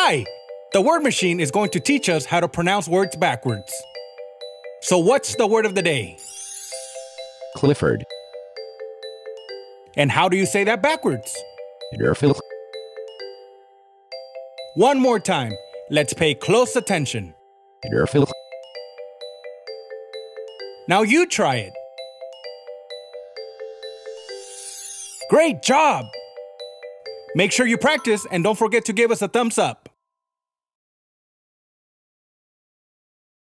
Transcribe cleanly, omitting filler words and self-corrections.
Hi! The word machine is going to teach us how to pronounce words backwards. So what's the word of the day? Clifford. And how do you say that backwards? Clifford. One more time. Let's pay close attention. Clifford. Now you try it. Great job! Make sure you practice and don't forget to give us a thumbs up.